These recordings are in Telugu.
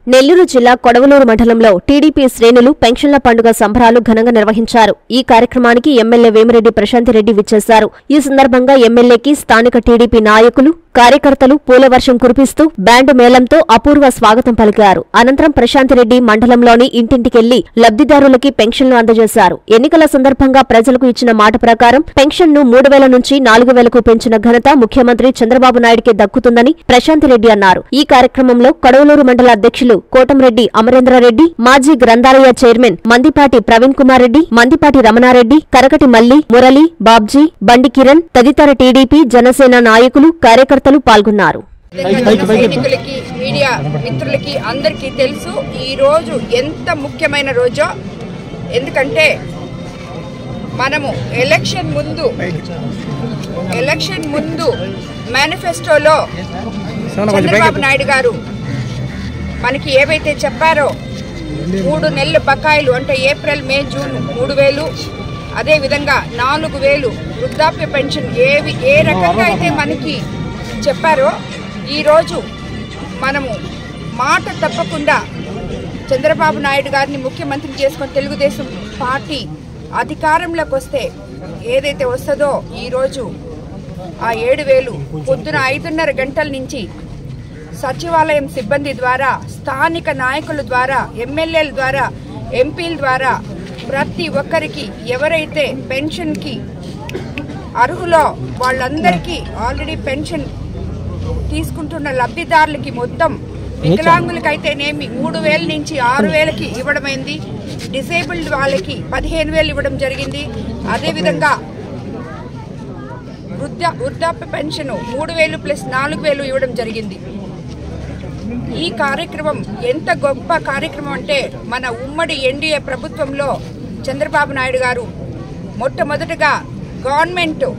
నెల్లూరు జిల్లా కొడవలూరు మండలంలో టీడీపీ శ్రేణులు పెన్షన్ల పండుగ సంబరాలు ఘనంగా నిర్వహించారు. ఈ కార్యక్రమానికి ఎమ్మెల్యే వేమిరెడ్డి ప్రశాంతిరెడ్డి విచ్చేశారు. ఈ సందర్భంగా ఎమ్మెల్యేకి స్థానిక టీడీపీ నాయకులు, కార్యకర్తలు పూలవర్షం కురిపిస్తూ బ్యాండు మేళంతో అపూర్వ స్వాగతం పలికారు. అనంతరం ప్రశాంతిరెడ్డి మండలంలోని ఇంటింటికెళ్లి లబ్దిదారులకి పెన్షన్లు అందజేశారు. ఎన్నికల సందర్భంగా ప్రజలకు ఇచ్చిన మాట ప్రకారం పెన్షన్ను 3,000 నుంచి 4,000కు పెంచిన ఘనత ముఖ్యమంత్రి చంద్రబాబు నాయుడికే దక్కుతుందని ప్రశాంతిరెడ్డి అన్నారు. ఈ కార్యక్రమంలో కొడవలూరు మండల అధ్యక్షులు కోటంరెడ్డి అమరేంద్రరెడ్డి, మాజీ గ్రంథాలయ చైర్మన్ మందిపాటి ప్రవీణ్ కుమార్ రెడ్డి, మందిపాటి రమణారెడ్డి, కరకటి మల్లి, మురళి, బాబ్జీ, బండి కిరణ్ తదితర టీడీపీ, జనసేన నాయకులు, కార్యకర్తలు పాల్గొన్నారు. సైనికులకి, మీడియా మిత్రులకి అందరికీ తెలుసు ఈ రోజు ఎంత ముఖ్యమైన రోజో. ఎందుకంటే మనము ఎలక్షన్ ముందు మేనిఫెస్టోలో చంద్రబాబు నాయుడు గారు మనకి ఏవైతే చెప్పారో 3 నెలల బకాయిలు అంటే ఏప్రిల్, మే, జూన్ 3,000, అదేవిధంగా 4,000 వృద్ధాప్య పెన్షన్ ఏ రకంగా అయితే మనకి చెప్పారో ఈరోజు మనము మాట తప్పకుండా చంద్రబాబు నాయుడు గారిని ముఖ్యమంత్రి చేసుకొని తెలుగుదేశం పార్టీ అధికారంలోకి వస్తే ఏదైతే వస్తుందో ఈరోజు ఆ 7,000 పొద్దున 5:30 గంటల నుంచి సచివాలయం సిబ్బంది ద్వారా, స్థానిక నాయకుల ద్వారా, ఎమ్మెల్యేల ద్వారా, ఎంపీల ద్వారా ప్రతి ఒక్కరికి ఎవరైతే పెన్షన్కి అర్హులో వాళ్ళందరికీ ఆల్రెడీ పెన్షన్ తీసుకుంటున్న లబ్ధిదారులకి మొత్తం వికలాంగులకైతేనేమి 3,000 నుంచి 6,000కి ఇవ్వడమైంది. డిసేబుల్డ్ వాళ్ళకి 15,000 ఇవ్వడం జరిగింది. అదేవిధంగా వృద్ధాప్య పెన్షన్ 3,000 ప్లస్ 4,000 ఇవ్వడం జరిగింది. ఈ కార్యక్రమం ఎంత గొప్ప కార్యక్రమం అంటే మన ఉమ్మడి ఎన్డీఏ ప్రభుత్వంలో చంద్రబాబు నాయుడు గారు మొట్టమొదటిగా గవర్నమెంట్లో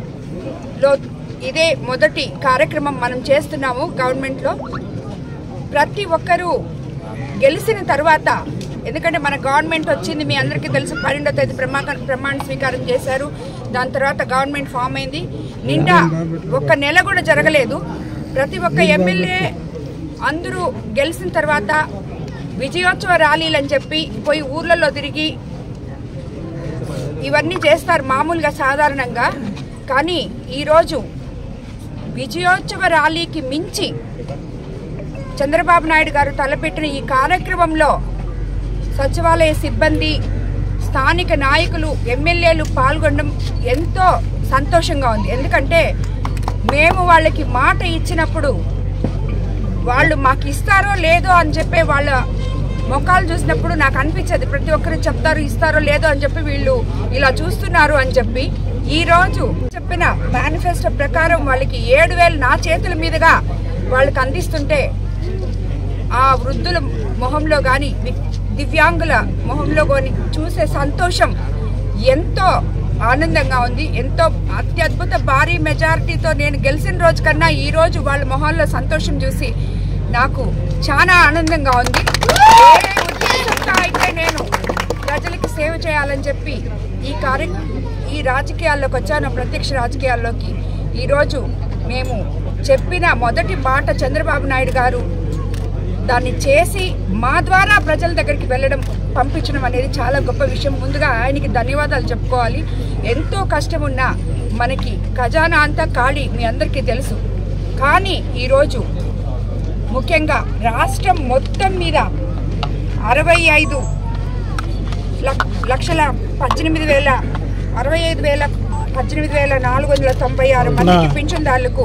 ఇదే మొదటి కార్యక్రమం మనం చేస్తున్నాము. గవర్నమెంట్లో ప్రతి ఒక్కరూ గెలిచిన తర్వాత, ఎందుకంటే మన గవర్నమెంట్ వచ్చింది మీ అందరికీ తెలుసు, 12వ తేదీ ప్రమాణ స్వీకారం చేశారు. దాని తర్వాత గవర్నమెంట్ ఫామ్ అయింది. నిండా 1 నెల కూడా జరగలేదు. ప్రతి ఒక్క ఎమ్మెల్యే అందరూ గెలిచిన తర్వాత విజయోత్సవ ర్యాలీలు అని చెప్పి పోయి ఊర్లలో తిరిగి ఇవన్నీ చేస్తారు మామూలుగా సాధారణంగా. కానీ ఈరోజు విజయోత్సవ ర్యాలీకి మించి చంద్రబాబు నాయుడు గారు తలపెట్టిన ఈ కార్యక్రమంలో సచివాలయ సిబ్బంది, స్థానిక నాయకులు, ఎమ్మెల్యేలు పాల్గొనడం ఎంతో సంతోషంగా ఉంది. ఎందుకంటే మేము వాళ్ళకి మాట ఇచ్చినప్పుడు వాళ్ళు మాకు ఇస్తారో లేదో అని చెప్పి వాళ్ళ మొఖాలు చూసినప్పుడు నాకు అనిపించేది, ప్రతి ఒక్కరు చెప్తారు ఇస్తారో లేదో అని చెప్పి వీళ్ళు ఇలా చూస్తున్నారు అని చెప్పి. ఈరోజు చెప్పిన మేనిఫెస్టో ప్రకారం వాళ్ళకి 7,000 నా చేతుల మీదుగా వాళ్ళకి అందిస్తుంటే ఆ వృద్ధుల మొహంలో కానీ, దివ్యాంగుల మొహంలో కానీ చూసే సంతోషం ఎంతో ఆనందంగా ఉంది. ఎంతో అత్యద్భుత భారీ మెజారిటీతో నేను గెలిచిన రోజు కన్నా ఈ రోజు వాళ్ళ మొహాల్లో సంతోషం చూసి నాకు చాలా ఆనందంగా ఉంది. ఏ ఉద్దేశంతో అయితే నేను ప్రజలకి సేవ చేయాలని చెప్పి ఈ రాజకీయాల్లోకి వచ్చాను, ప్రత్యక్ష రాజకీయాల్లోకి. ఈరోజు మేము చెప్పిన మొదటి మాట చంద్రబాబు నాయుడు గారు దాన్ని చేసి మా ద్వారా ప్రజల దగ్గరికి వెళ్ళడం, పంపించడం అనేది చాలా గొప్ప విషయం. ముందుగా ఆయనకి ధన్యవాదాలు చెప్పుకోవాలి. ఎంతో కష్టం ఉన్నా మనకి ఖజానా అంతా ఖాళీ, మీ అందరికీ తెలుసు. కానీ ఈరోజు ముఖ్యంగా రాష్ట్రం మొత్తం మీద 65,18,496 మందికి పింఛన్దారులకు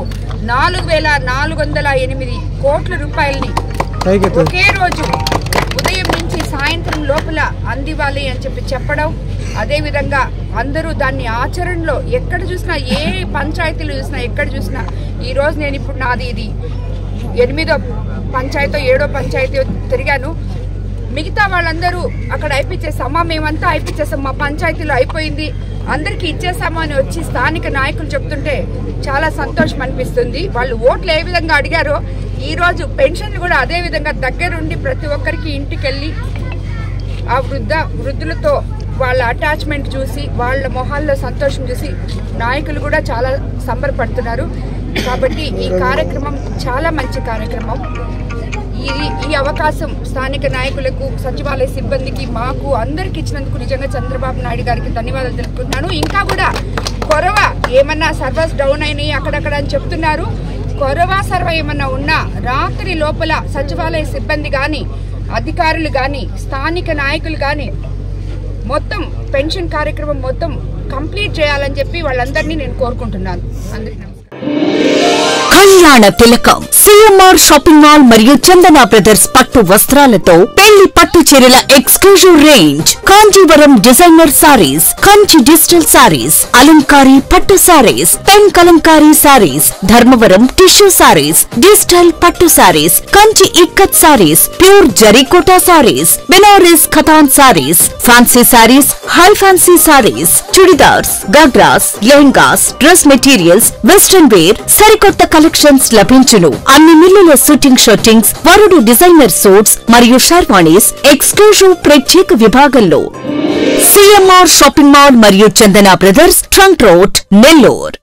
4,408 కోట్ల రూపాయలని ఒకే రోజు ఉదయం నుంచి సాయంత్రం లోపల అందివ్వాలి అని చెప్పి చెప్పడం. అదేవిధంగా అందరూ దాన్ని ఆచరణలో ఎక్కడ చూసినా, ఏ పంచాయతీలు చూసినా, ఎక్కడ చూసినా ఈరోజు నేను ఇప్పుడు నాది ఇది 8వ పంచాయతీ 7వ పంచాయతీ తిరిగాను. మిగతా వాళ్ళందరూ అక్కడ అయిపించేసామా, మేమంతా అయిపించేసాం, మా పంచాయతీలో అయిపోయింది, అందరికీ ఇచ్చేసామా అని వచ్చి స్థానిక నాయకులు చెప్తుంటే చాలా సంతోషం అనిపిస్తుంది. వాళ్ళు ఓట్లు ఏ విధంగా అడిగారో ఈరోజు పెన్షన్లు కూడా అదే విధంగా దగ్గరుండి ప్రతి ఒక్కరికి ఇంటికి వెళ్ళి ఆ వృద్ధులతో వాళ్ళ అటాచ్మెంట్ చూసి, వాళ్ళ మొహాల్లో సంతోషం చూసి నాయకులు కూడా చాలా సంబరపడుతున్నారు. కాబట్టి ఈ కార్యక్రమం చాలా మంచి కార్యక్రమం. ఈ అవకాశం స్థానిక నాయకులకు, సచివాలయ సిబ్బందికి, మాకు అందరికి ఇచ్చినందుకు నిజంగా చంద్రబాబు నాయుడు గారికి ధన్యవాదాలు తెలుపుకుంటున్నాను. ఇంకా కూడా కొరవ ఏమన్నా సర్వర్స్ డౌన్ అయినాయి అక్కడక్కడ అని చెప్తున్నారు. కొరవ సర్వ ఏమన్నా ఉన్నా రాత్రి లోపల సచివాలయ సిబ్బంది కానీ, అధికారులు కానీ, స్థానిక నాయకులు కానీ మొత్తం పెన్షన్ కార్యక్రమం మొత్తం కంప్లీట్ చేయాలని చెప్పి వాళ్ళందరినీ నేను కోరుకుంటున్నాను. అందరికీ నమస్కారం. కళ్యాణ తిలకం సిఎంఆర్ షాపింగ్ మాల్ మరియు చందన బ్రదర్స్ పట్టు వస్త్రాలతో పెళ్లి పట్టు చీరల exclusive range, Kanjeevaram designer saris, Kanchi digital saris, అలంకారీ పట్టు saris, pen Kalamkari saris, Dharmavaram tissue saris, digital పట్టు సారీస్, కంచి ఇక్కత్ సారీస్, ప్యూర్ జరీకోటా సారీస్, బెనారస్ ఖతాన్ saris, fancy saris, high fancy saris, chudidars, ghagras, lehengas, dress materials, western wear, సరికొత్త కలెక్షన్స్ లభించును. అన్ని మిల్లుల షూటింగ్ షర్టింగ్స్, వరుడు డిజైనర్ సూట్స్ మరియు షర్వాణీస్ ఎక్స్క్లూజివ్ ప్రత్యేక విభాగంలో. సిఎంఆర్ షాపింగ్ మాల్ మరియు Chandana brothers, trunk road, Nellore.